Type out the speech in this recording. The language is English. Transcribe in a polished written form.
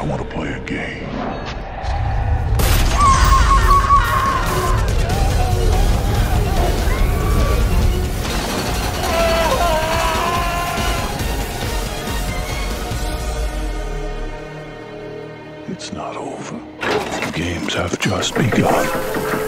I want to play a game. It's not over. The games have just begun.